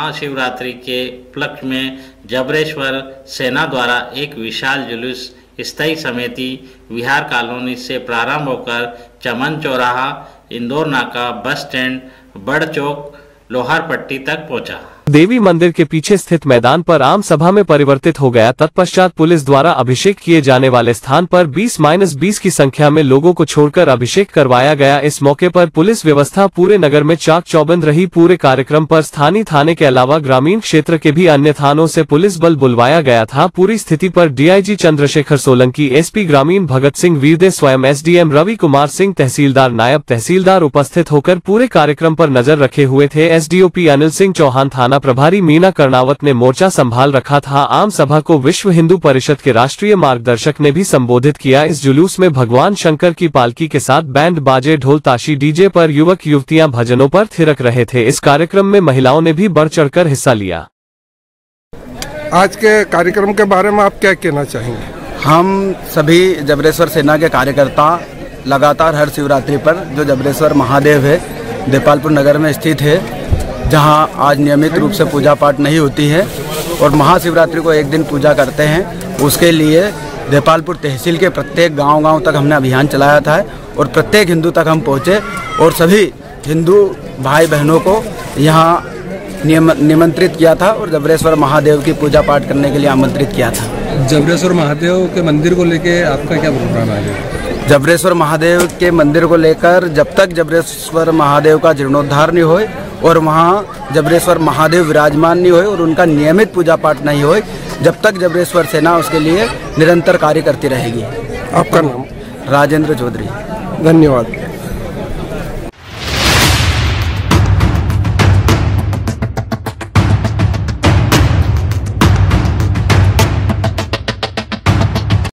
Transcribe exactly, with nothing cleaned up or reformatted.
महाशिवरात्रि के उपलक्ष्य में जबरेश्वर सेना द्वारा एक विशाल जुलूस स्थायी समिति विहार कॉलोनी से प्रारंभ होकर चमन चौराहा, इंदौर नाका, बस स्टैंड, बड़ चौक, लोहार पट्टी तक पहुंचा। देवी मंदिर के पीछे स्थित मैदान पर आम सभा में परिवर्तित हो गया। तत्पश्चात पुलिस द्वारा अभिषेक किए जाने वाले स्थान पर बीस माइनस बीस की संख्या में लोगों को छोड़कर अभिषेक करवाया गया। इस मौके पर पुलिस व्यवस्था पूरे नगर में चाक चौबंद रही। पूरे कार्यक्रम पर स्थानीय थाने के अलावा ग्रामीण क्षेत्र के भी अन्य थानों से पुलिस बल बुलवाया गया था। पूरी स्थिति पर डीआईजी चंद्रशेखर सोलंकी, एसपी ग्रामीण भगत सिंह वीरदे, स्वयं एसडीएम रवि कुमार सिंह, तहसीलदार, नायब तहसीलदार उपस्थित होकर पूरे कार्यक्रम पर नजर रखे हुए थे। एसडीओपी अनिल सिंह चौहान, थाना प्रभारी मीना कर्णावत ने मोर्चा संभाल रखा था। आम सभा को विश्व हिंदू परिषद के राष्ट्रीय मार्गदर्शक ने भी संबोधित किया। इस जुलूस में भगवान शंकर की पालकी के साथ बैंड बाजे, ढोल ताशी, डीजे पर युवक युवतियां भजनों पर थिरक रहे थे। इस कार्यक्रम में महिलाओं ने भी बढ़ चढ़कर हिस्सा लिया। आज के कार्यक्रम के बारे में आप क्या कहना चाहेंगे? हम सभी जबरेश्वर सेना के कार्यकर्ता लगातार हर शिवरात्रि पर, जो जबरेश्वर महादेव है देपालपुर नगर में स्थित है, जहां आज नियमित रूप से पूजा पाठ नहीं होती है और महाशिवरात्रि को एक दिन पूजा करते हैं, उसके लिए देपालपुर तहसील के प्रत्येक गांव-गांव तक हमने अभियान चलाया था और प्रत्येक हिंदू तक हम पहुंचे और सभी हिंदू भाई बहनों को यहां निमंत्रित किया था और जबरेश्वर महादेव की पूजा पाठ करने के लिए आमंत्रित किया था। जबरेश्वर महादेव के मंदिर को लेके आपका क्या प्रोग्राम है? जबरेश्वर महादेव के मंदिर को लेकर जब तक जबरेश्वर महादेव का जीर्णोद्धार नहीं होए और वहाँ जबरेश्वर महादेव विराजमान नहीं होए और उनका नियमित पूजा पाठ नहीं होए, जब तक जबरेश्वर सेना उसके लिए निरंतर कार्य करती रहेगी। आपका नाम? राजेंद्र चौधरी। धन्यवाद।